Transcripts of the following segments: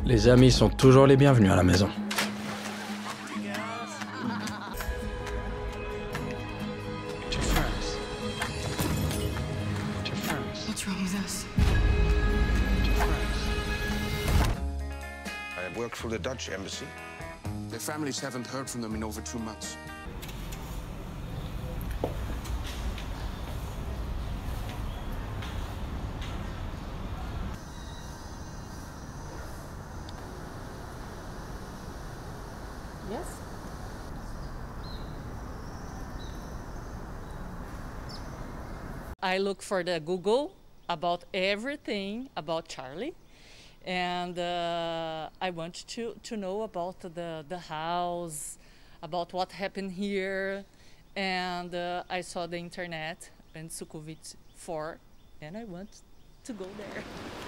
Les amis sont toujours les bienvenus à la maison. What's wrong with us? I work for the Dutch embassy. Their families haven't heard from them in over 2 months. Yes? I look for the Google about everything about Charlie, and I want to know about the house, about what happened here, and I saw the internet in Sukhumvit 4, and I want to go there.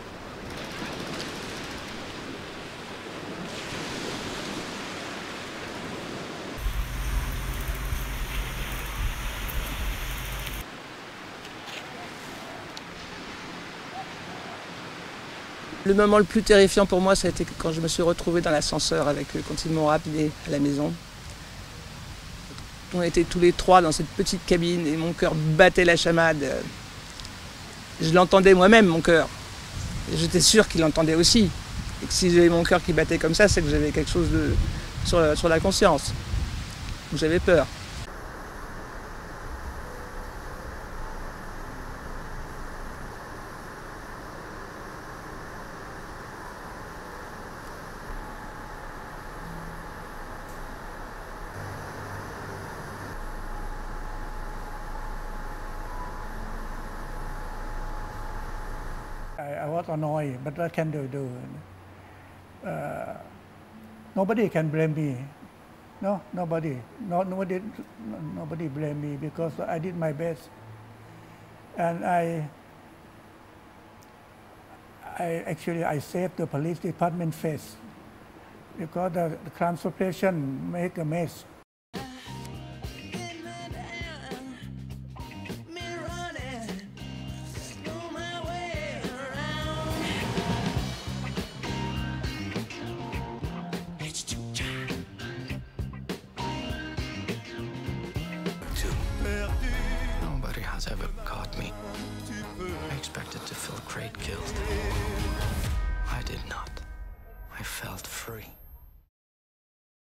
Le moment le plus terrifiant pour moi, ça a été quand je me suis retrouvée dans l'ascenseur quand ils m'ont ramené à la maison. On était tous les trois dans cette petite cabine et mon cœur battait la chamade. Je l'entendais moi-même, mon cœur. Et j'étais sûr qu'il l'entendait aussi. Et que si j'avais mon cœur qui battait comme ça, c'est que j'avais quelque chose sur la conscience. Donc j'avais peur. I was annoyed, but what can they do? Nobody can blame me. No, nobody. Nobody blame me because I did my best, and I saved the police department face because the transportation make a mess. Nobody has ever caught me. I expected to feel Craig killed. I did not. I felt free.